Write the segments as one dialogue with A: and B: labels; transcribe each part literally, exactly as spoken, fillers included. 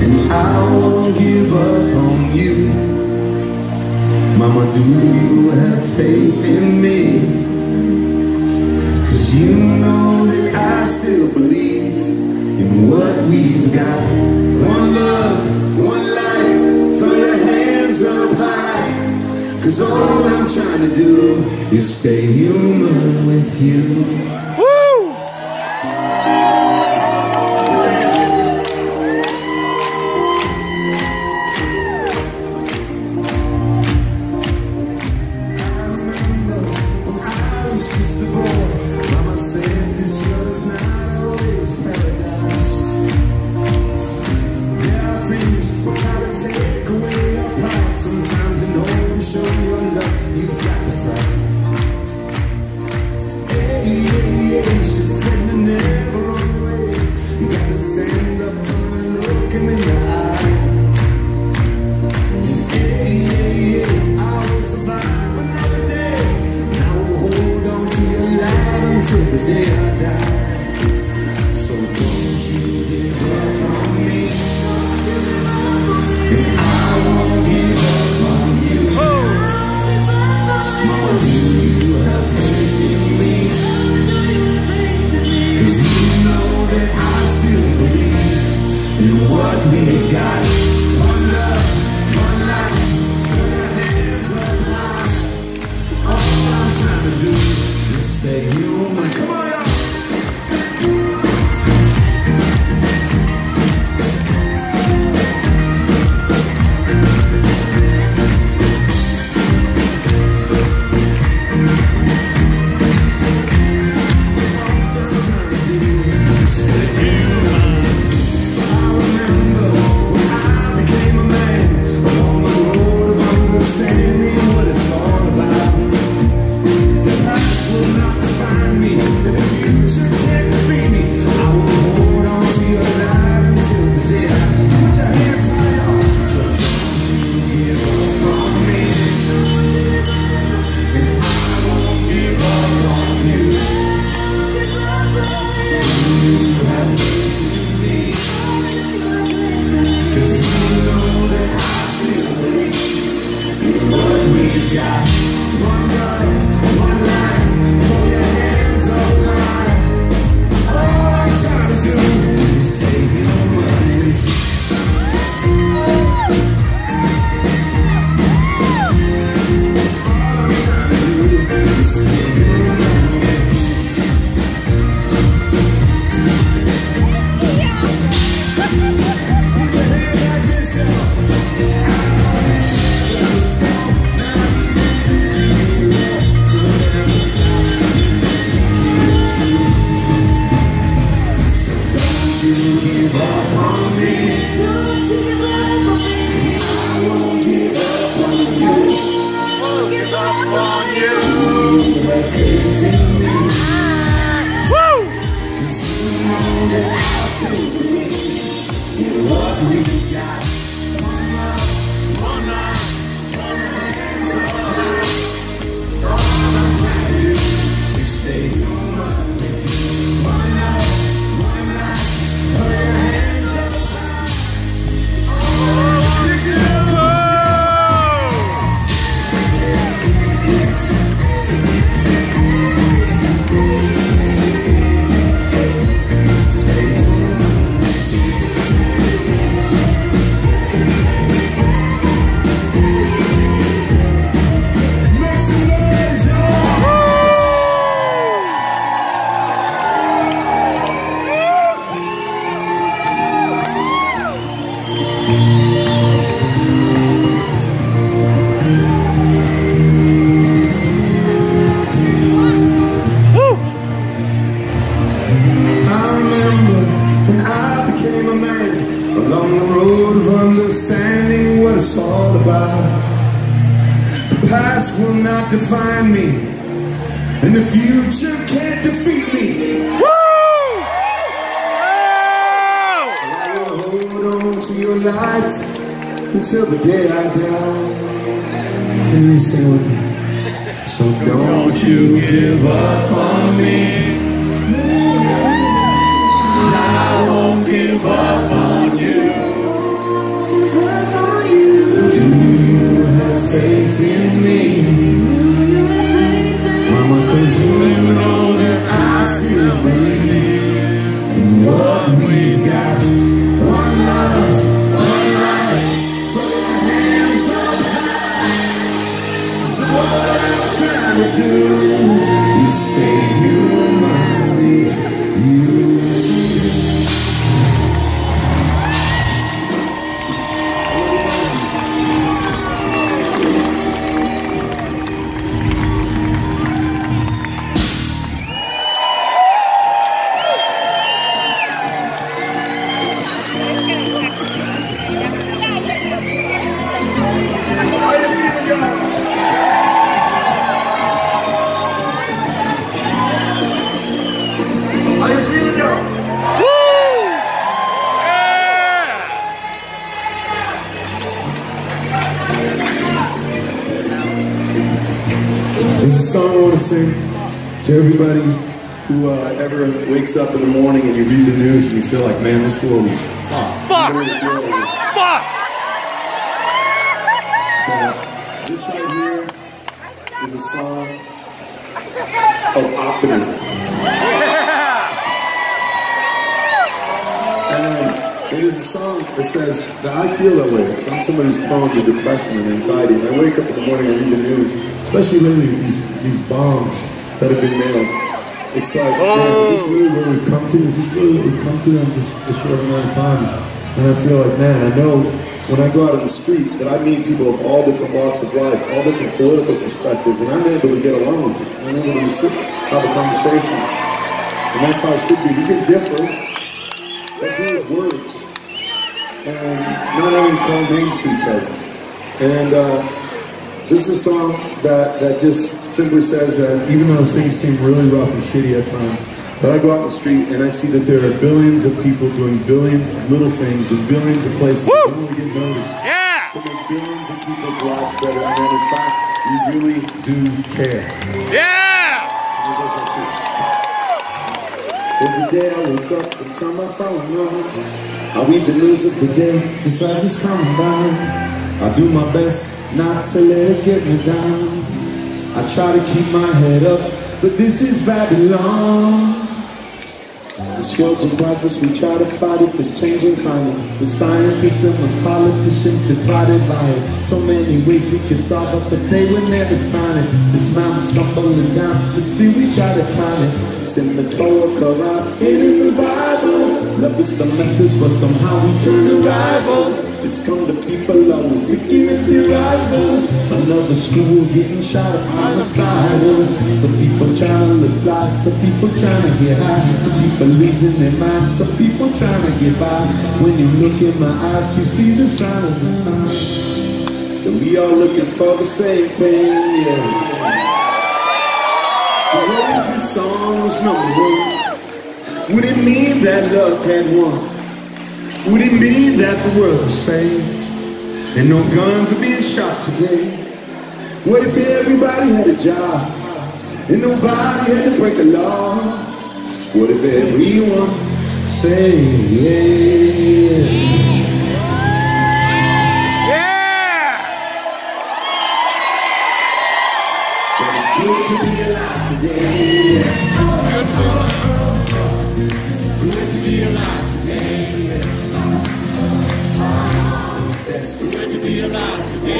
A: and I won't give up on you. Mama, do you have faith in me? Cause you know that I still believe in what we've got. One love, one life, throw your hands up high. Cause all I'm trying to do is stay human with you.
B: Sometimes in order to show your love, you've got to fight. Hey, hey, hey, she said to never run away. You got to stand up, turn and look him in the eye. Hey, hey, hey, I will survive another day, and I will hold on to your life until the day I die. So don't you give up on me, and I won't give up. Do you have faith in me? Cause you know that I still believe in what we've got. One love, one life, put your hands up high. All I'm trying to do is stay human. Come on, y'all. Will not define me, and the future can't defeat me. Woo! I will hold on to your light until the day I die. And you say, so don't you give up on me. I won't give up on you. song I want to sing to everybody who uh, ever wakes up in the morning and you read the news and you feel like, man, this world is fucked.
C: Fuck! Fuck!
B: Uh, this right here is a song of optimism. And it is a song that says that I feel that way because I'm somebody who's prone to depression and anxiety. And I wake up in the morning and read the news, especially lately with these, these bombs that have been nailed. It's like, oh. man, is this really where we've come to? Is this really what we've come to in just a short amount of time? And I feel like, man, I know when I go out on the street that I meet people of all different walks of life, all different political perspectives, and I'm able to get along with you. I'm able to sit, have a conversation. And that's how it should be. We can differ, but do with words. And not only call names to each other. And uh, this is a song that, that just simply says that even though things seem really rough and shitty at times, but I go out in the street and I see that there are billions of people doing billions of little things in billions of places Woo! That don't really get noticed.
C: Yeah!
B: To make billions of people's lives better, and that in fact, we really do care.
C: Yeah!
B: Every day I wake up and turn my phone on. I read the news of the day just as it's coming down. I do my best not to let it get me down. I try to keep my head up, but this is Babylon. This world's a process, we try to fight it, this changing climate. With scientists and with politicians divided by it. So many ways we can solve it, but they will never sign it. This mountain's tumbling down, but still we try to climb it. It's in the Torah, Quran, and in the Bible. Love is the message, but somehow we turn to rivals. It's come to people always picking at their rivals. Another school getting shot at homicidal. Some people trying to live life, some people trying to get high. Some people losing their minds, some people trying to get by. When you look in my eyes, you see the sign of the times. And we all looking for the same thing, yeah. But what if this song was number one? Would it mean that love had won? Would it mean that the world was saved? And no guns are being shot today? What if everybody had a job? And nobody had to break a law? What if everyone say yeah?
C: Yeah!
B: But it's good to be alive today.
C: It's good to
B: Good to be alive today. That's good to be alive today.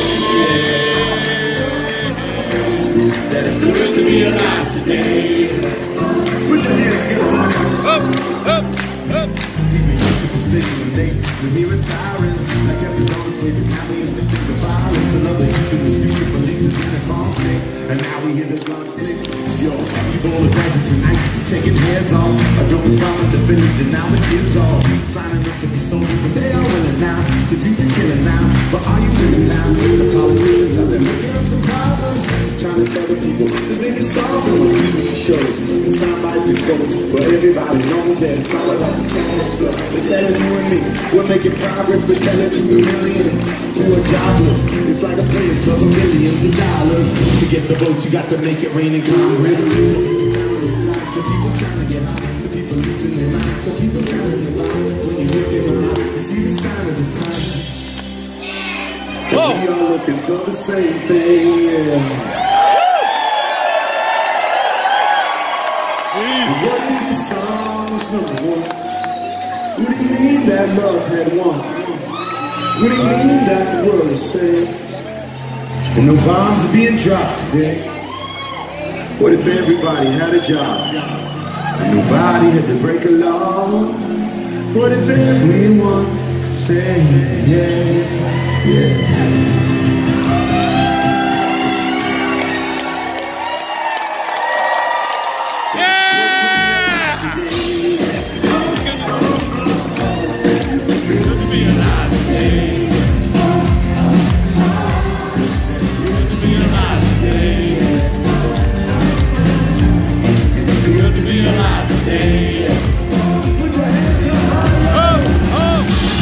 B: That's good to be alive today. Put your hands together.
C: Up, up, up.
B: Even if it's sitting late, we hear a siren. Like everyone's always waiting, now we have to think of violence. Another youth in the street, the police is in a conflict. And now we hear the guns click. Yo, Ebola crisis and ISIS is taking heads off. I drove around the village and now it is all. Signing up to be soldiers, but they are willing now to do the killing now. But are you willing now? The politicians out there making up some problems, trying to tell the people that they can solve them with T V shows and sound bites and quotes. But everybody knows that it's all about the cash flow. They're telling you and me we're making progress, but telling you the millions who are jobless. It's like a players club of millions of dollars. To get the vote, you got to make it rain in Congress. Some people trying to get high, some people losing their minds, some people trying to get by. When you look in my eyes, you see the sign of the time. And we are looking for the same thing, yeah. What if the song was number one? Would it mean that love had won? Would it mean that the world was saved? And no bombs are being dropped today? What if everybody had a job? And nobody had to break a law? What if everyone could say yeah, yeah?
C: Oh, oh.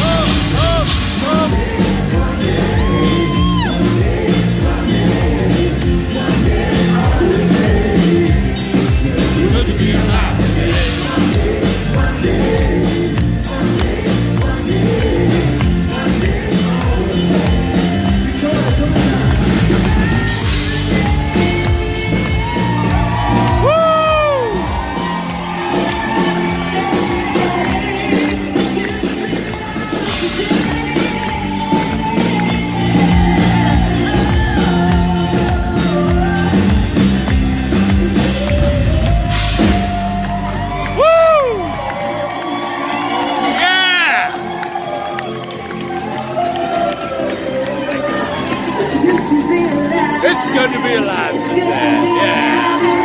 C: It's good to be alive today. Yeah.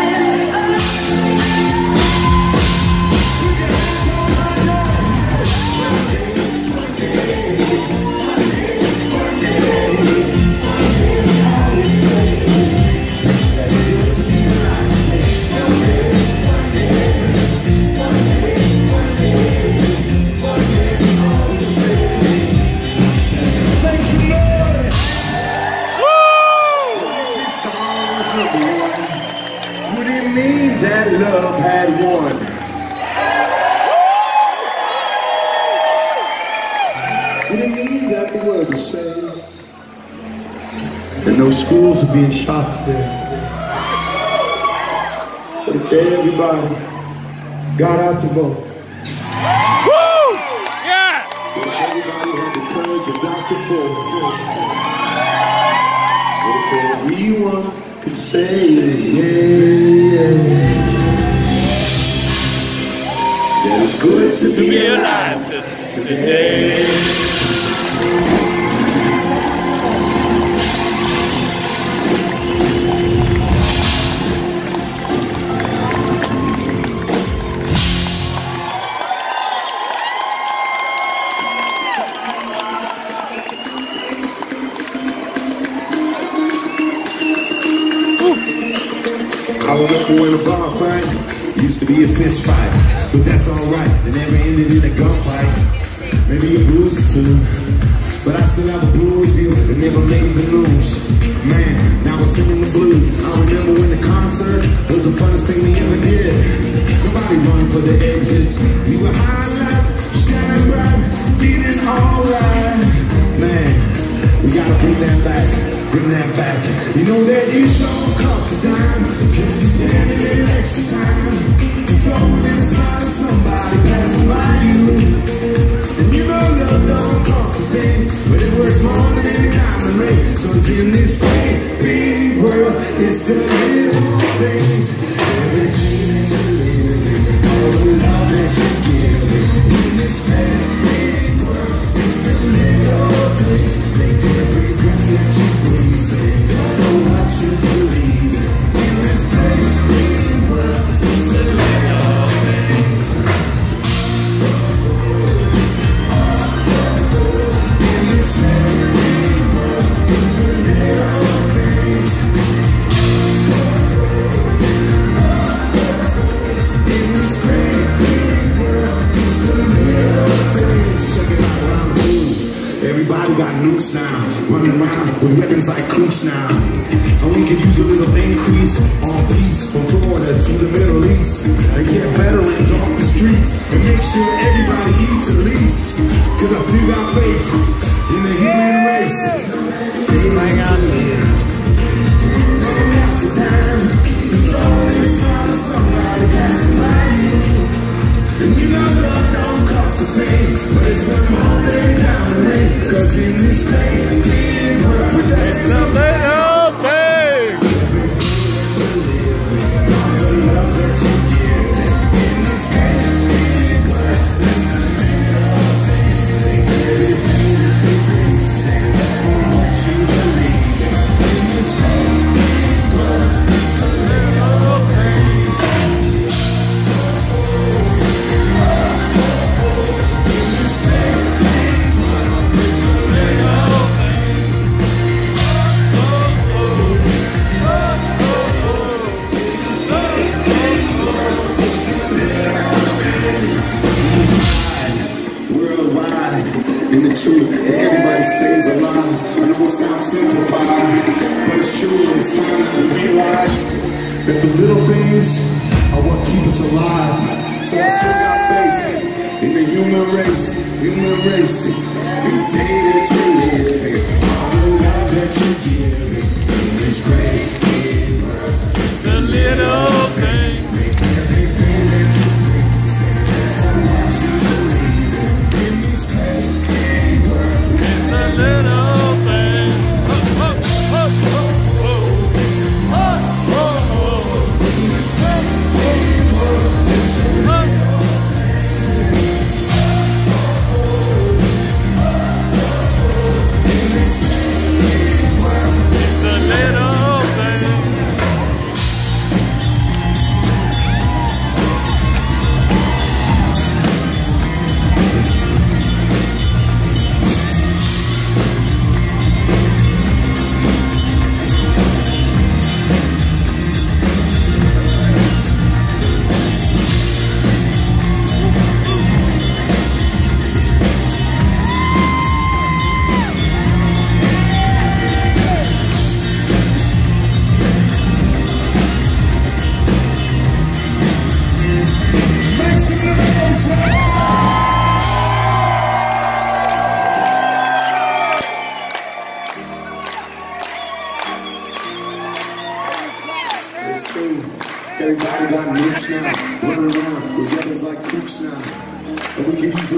B: That love had won. We didn't mean that the world was saved, and no schools are being shot today. But if everybody got out to vote,
C: Woo! Yeah!
B: if everybody had the courage of Doctor Ford, if everyone could say yeah. That it's good to be,
C: To be alive to, today.
A: I remember when a bar fight used to be a fist fight, but that's alright, it never ended in a gunfight. Maybe a bruise or two, but I still have a blue review that never made the news. Man, now we're singing the blues. I remember when the concert was the funnest thing we ever did. Nobody run for the exits. We were high life, shining bright, feeling alright. Man, we gotta bring that back, bring that back. You know that you sure cost a dime, just to spend a little extra time. You throw it in a smile at somebody passing by you. And you know love don't cost a thing, but it worth more than any time and rate. Cause in this great big world, it's the little things. Everything that you live in, all the love that you give in. In this great big world, it's the little things. Make every breath that you breathe, stand for what you believe in. In this great big world, it's the little things. In this great big world, it's the little things. In this great big world, it's the little things. Check it out around the room. Everybody got nukes now, running around with weapons like kooks now. And we could use a little increase on peace from Florida to the Middle East. And get veterans off the streets and make sure everybody eats at least. Cause I still got faith in the human race. Hang on here. That's the time. It's always smile at somebody passing by you. And you know love don't cost a thing, but it's worth more than diamond ring. Cause in this great big world, which I
C: It's a little thing.
A: all the love that you give in this great big world, it's the little things. Make everything that you bring, stand up for what you believe in. In this great big world, it's the little things. In this great big world, it's the little things. Worldwide, in the truth, and everybody stays alive. I know it sounds simplified, but it's true. It's time that we realize that the little things are what keep us alive. So I still got faith in the human race, human race. Every day that you live, all the love that you give in this great big world. It's
C: The little thing.
A: make everything that you bring, stand for what you believe in. In this great big world,
C: It's a little thing. Oh, oh, oh, oh, oh. Oh, oh, oh.
A: in this great big world, it's the
C: Oh.
A: in this great big world.
C: It's a little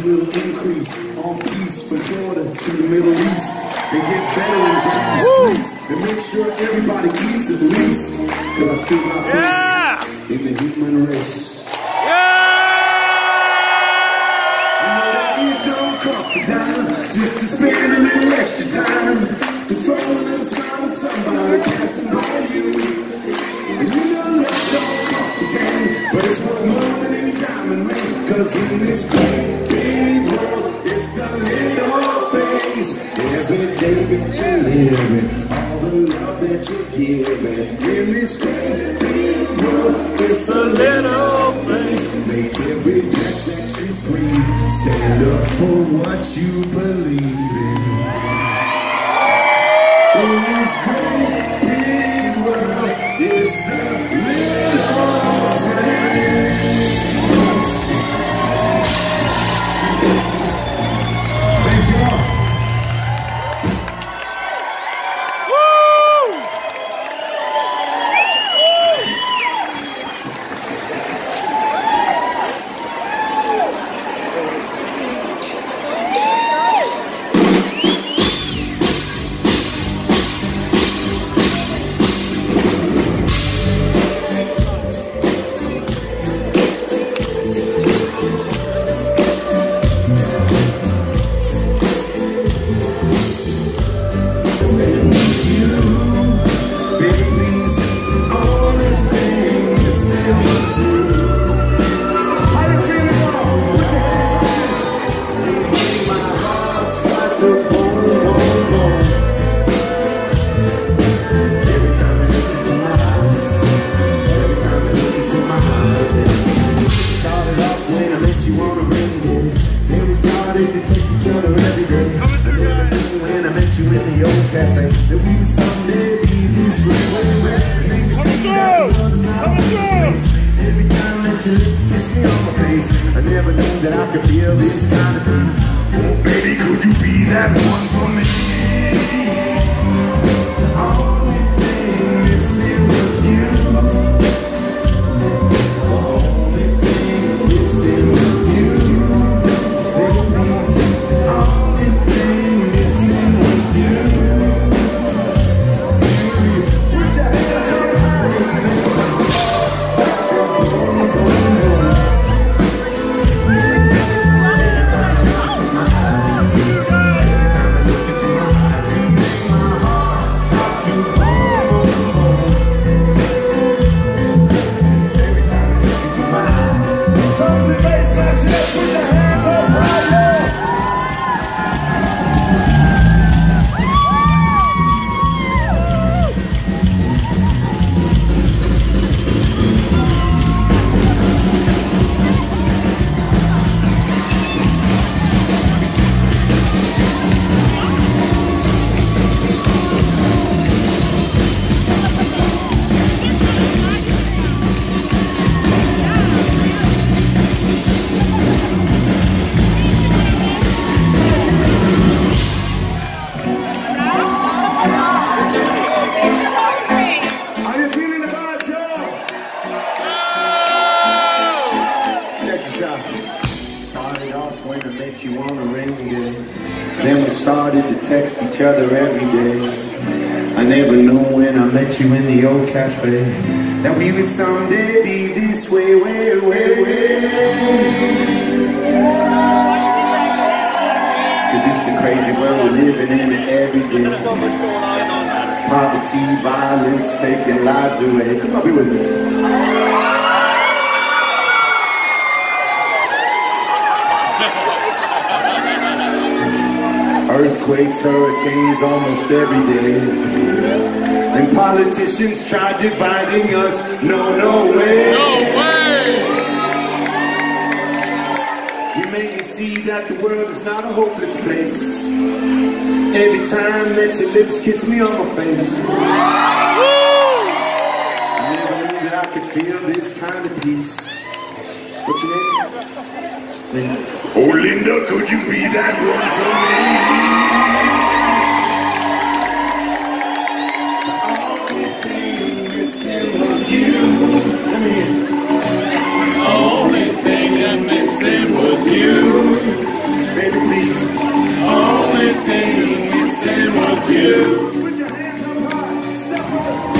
A: will increase on peace from Florida to the Middle East. And get veterans off the streets and make sure everybody eats at least. Cause I still got faith
C: Yeah!
A: in the human race.
C: Yeah!
A: You know that it don't cost a dime just to spend a little extra time to throw a little smile at somebody passing by you. And you know love don't cost a dime, but it's worth more than any diamond ring. Cause in this great big world, it's the little things every day that you're living, all the love that you're giving. In this great big world, it's the little things make every breath that you breathe. Stand up for what you believe in. In this great big world, it's the little things. Thanks, y'all.
B: You in the old cafe, that we would someday be this way, way, way, way. Cause it's the crazy world we're living in every day. Poverty, violence, taking lives away. Come on, be with me. Earthquakes, hurricanes, almost every day. And politicians try dividing us. No, no way.
C: No way.
B: You make me see that the world is not a hopeless place. Every time that your lips kiss me on my face. I never knew that I could feel this kind of peace. What's your name? Oh, Linda, could you be that one for me?
C: The only thing I'm missing was you.
B: thing missing was you.
A: Put your hands up high, step up.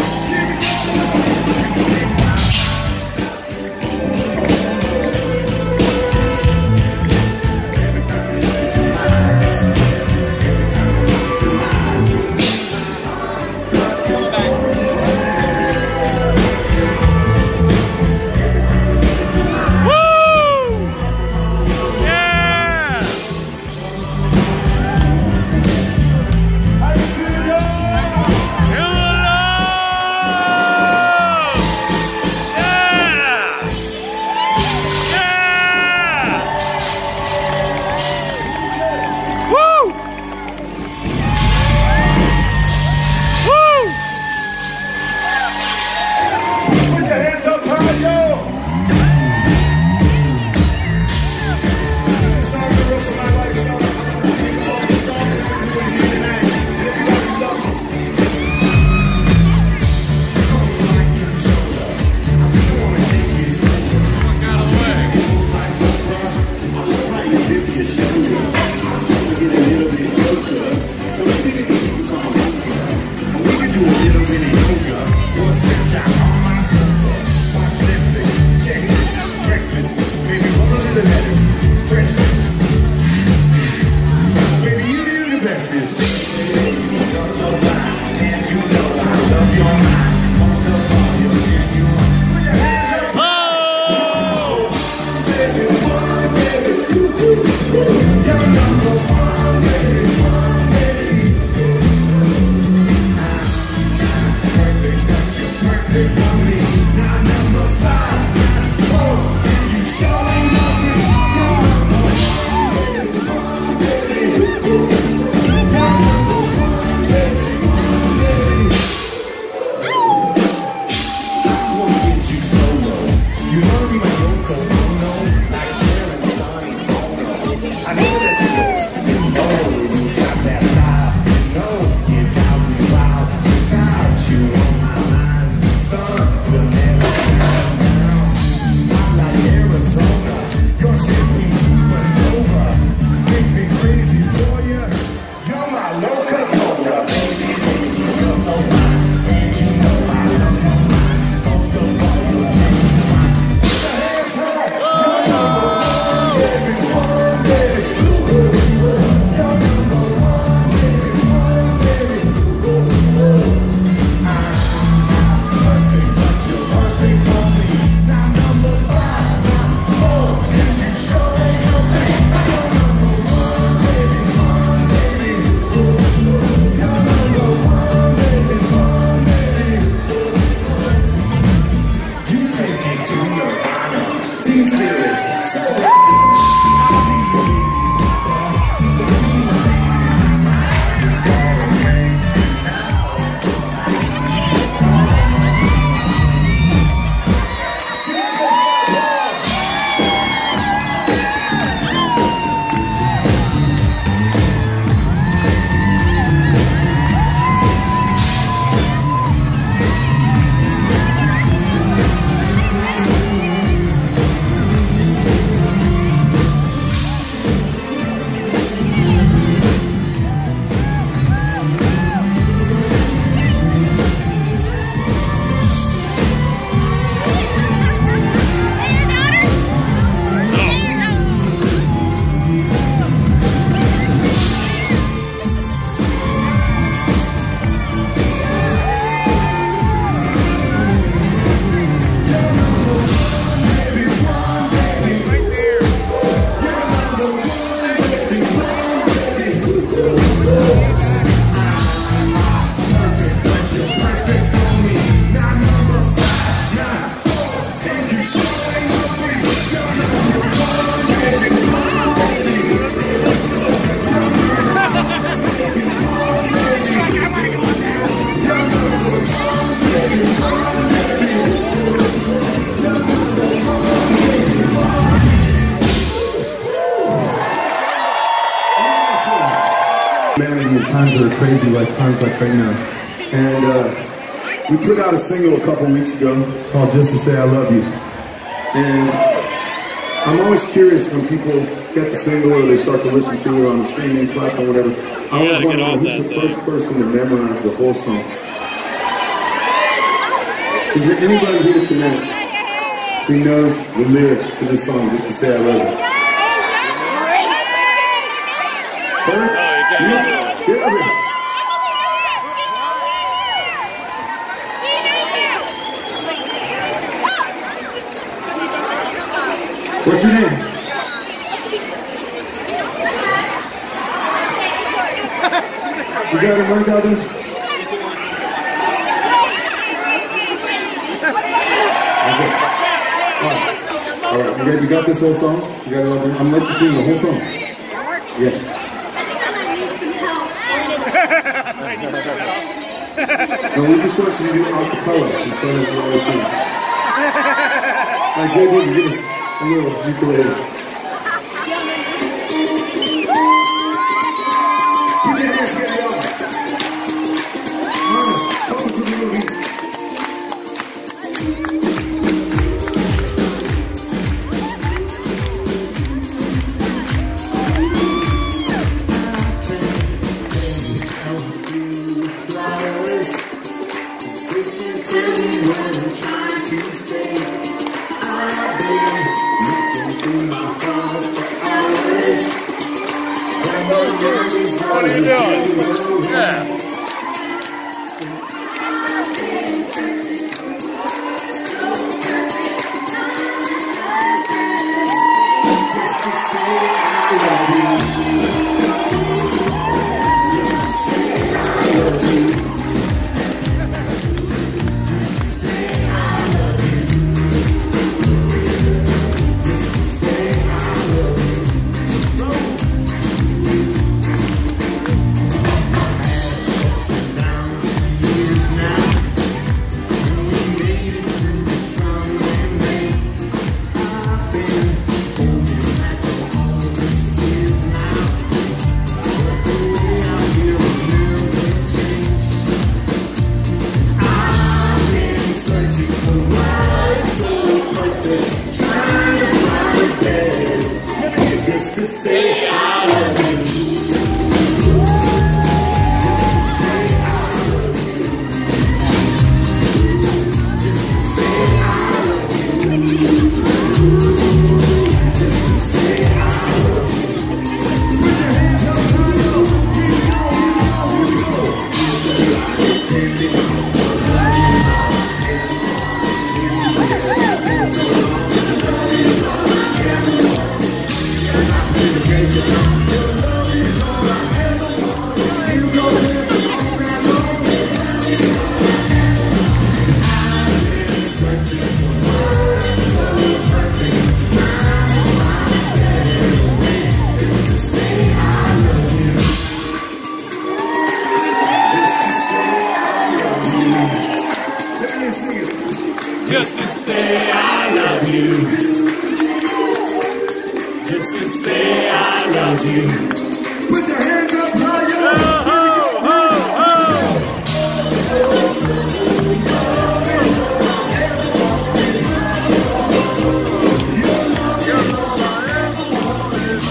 D: humanity in times that are crazy, like times like right now. And uh, we put out a single a couple weeks ago called Just to Say I Love You. And I'm always curious when people get the single or they start to listen to it on the streaming platform, whatever. I always want to know who's the first person to memorize the whole song. Is there anybody here tonight who knows the lyrics to this song just to say I love you? Huh? Yeah, get up here. What's your name? You got a mic out there? Okay. All right. All right. You got, you got this whole song? You got it all done? I'm gonna let you sing the whole song. Yeah. No, we just want you to do a cappella in front of the other thing. Like J B, give us a little ukulele. Put your hands together, y'all. Honest, come to the movie.
C: What are you doing? Yeah.
B: Just to say I love you. Just to say I love you. Put your hands up higher.
C: Ho, ho, ho.
B: Your love is all I ever wanted.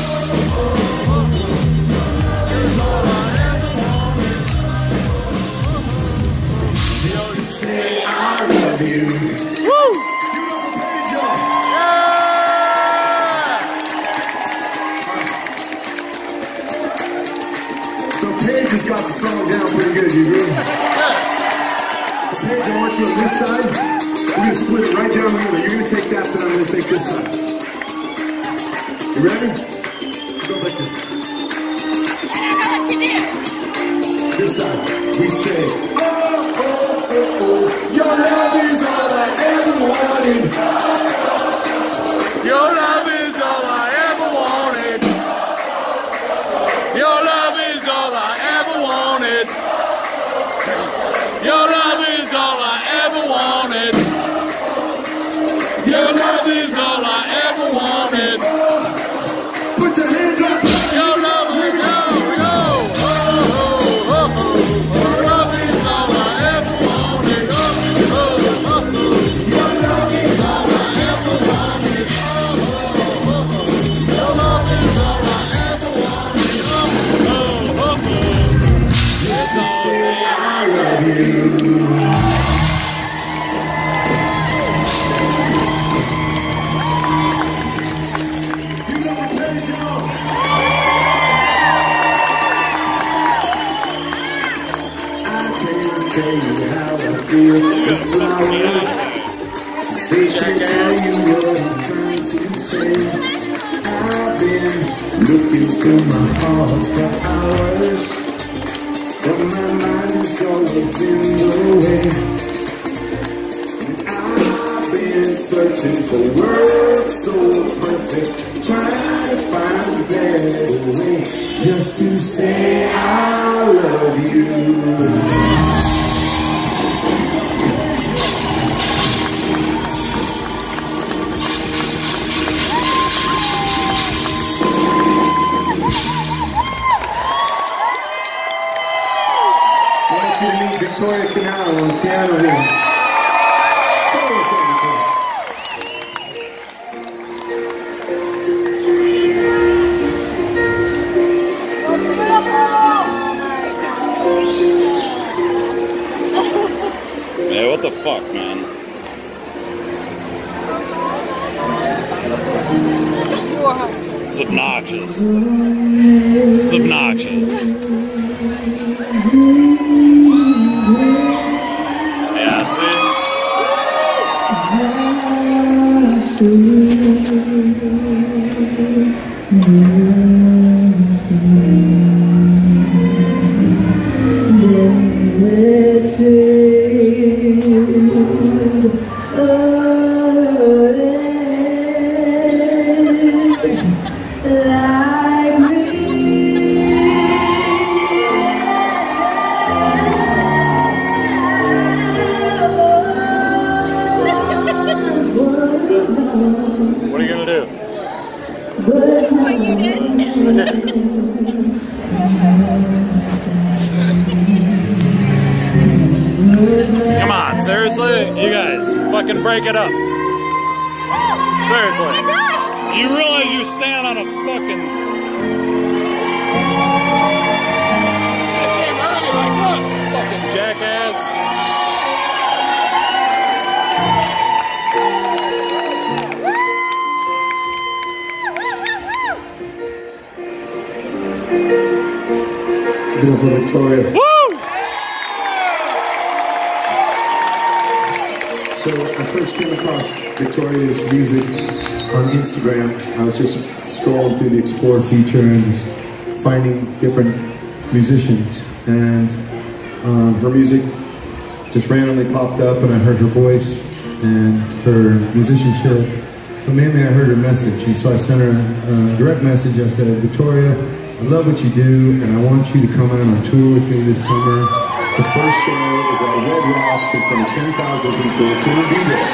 B: Is all I ever wanted. Just to say I love you.
D: Paige has got the song down pretty good, you agree? Yeah. So Paige, I want you on this side. We're going to split it right down the middle. You're going to take that side, I'm going to take this side. You ready? Go like this. This side. We say, oh, oh, oh, oh, your love is all I ever wanted.
C: Your love is all I ever wanted. Your love is all I ever wanted. Your love is all I ever wanted. Your love is all I ever wanted.
B: Put your hands up.
C: Your love is, yo, yo, oh, oh, oh, oh. Your love is all
B: tell you how I feel. The flowers, they can tell you what I'm trying to say. I've been looking through my heart for hours, but my mind is always in the way. I've been searching for words so perfect, trying to find a better way, just to say I love you.
D: I want you to meet Victoria Canal on the piano here. Hold on a second, Victoria.
C: Yeah, what the fuck, man? It's obnoxious. It's obnoxious. Yeah, see? What are you gonna do?
E: Just what you did.
C: Come on, seriously? You guys, fucking break it up. Seriously.
E: Oh my God.
C: You realize you stand on a fucking... I came early like this, fucking jackass.
D: Give it for Victoria.
C: Woo!
D: So I first came across Victoria's music on Instagram. I was just scrolling through the Explore feature and just finding different musicians. And um, her music just randomly popped up, and I heard her voice and her musicianship. But mainly I heard her message. And so I sent her a direct message. I said, Victoria, I love what you do, and I want you to come out on tour with me this summer. The first show is at Red Rocks in front of ten thousand people. Can you be there?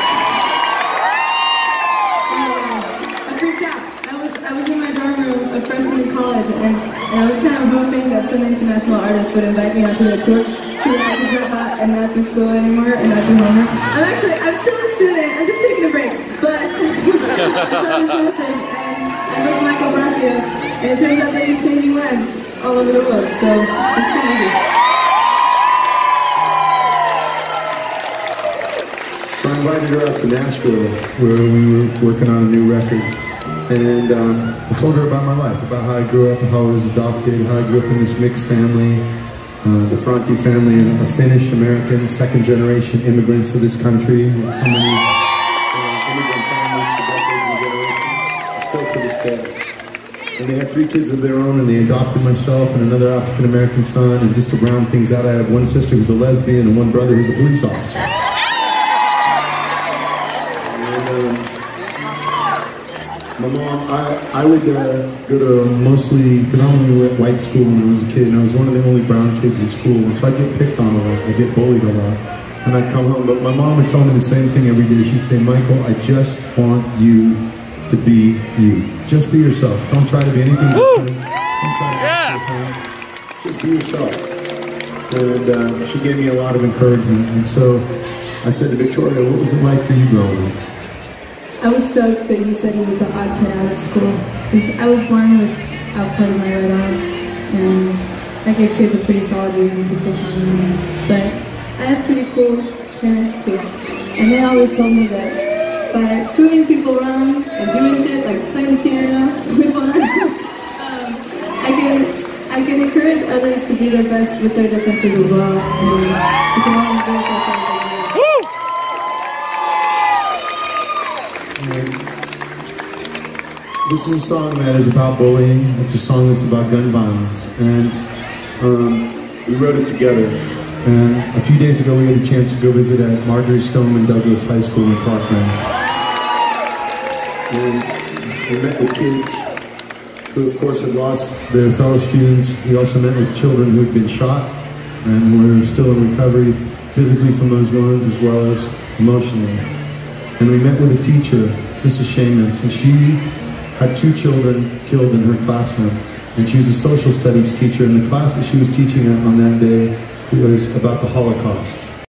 F: I freaked out. I was I was in my dorm room, a freshman in college, and, and I was kind of hoping that some international artist would invite me onto their tour, see if I could get hot and not do school anymore and not do homework. I'm actually I'm still a student. I'm just taking a break, but I saw this message and I booked Michael Brazio, and it turns out that he's changing lives all over the world. So it's crazy.
D: So I invited her out to Nashville, where we were working on a new record. And um, I told her about my life, about how I grew up, how I was adopted, how I grew up in this mixed family. Uh, the Franti family are Finnish American, second generation immigrants to this country. So many uh, immigrant families for decades and generations, still to this day. And they have three kids of their own, and they adopted myself and another African American son. And just to round things out, I have one sister who's a lesbian and one brother who's a police officer. My mom, I, I would uh, go to mostly, predominantly white school when I was a kid, and I was one of the only brown kids in school, so I'd get picked on a lot, I'd get bullied a lot, and I'd come home, but my mom would tell me the same thing every day. She'd say, Michael, I just want you to be you. Just be yourself. Don't try to be anything different. Don't try to
C: Yeah.
D: act different. Just be yourself. And uh, she gave me a lot of encouragement, and so I said to Victoria, what was it like for you growing up?
F: I was stoked that he said he was the odd kid out at school. 'Cause I was born without part of my right arm, and that gave kids a pretty solid reason to pick on me. But I had pretty cool parents too, and they always told me that by proving people wrong and doing shit like playing the piano with one arm, um, I could I can encourage others to do their best with their differences as well. And we can all embrace ourselves as we are.
B: This is a song that is about bullying. It's a song that's about gun violence. And um, we wrote it together. And a few days ago we had a chance to go visit at Marjorie Stoneman Douglas High School in Parkland. And we met with kids who of course had lost their fellow students. We also met with children who had been shot and were still in recovery physically from those wounds as well as emotionally. And we met with a teacher, Missus Seamus, and she had two children killed in her classroom. And she was a social studies teacher, and the class that she was teaching on that day was about the Holocaust.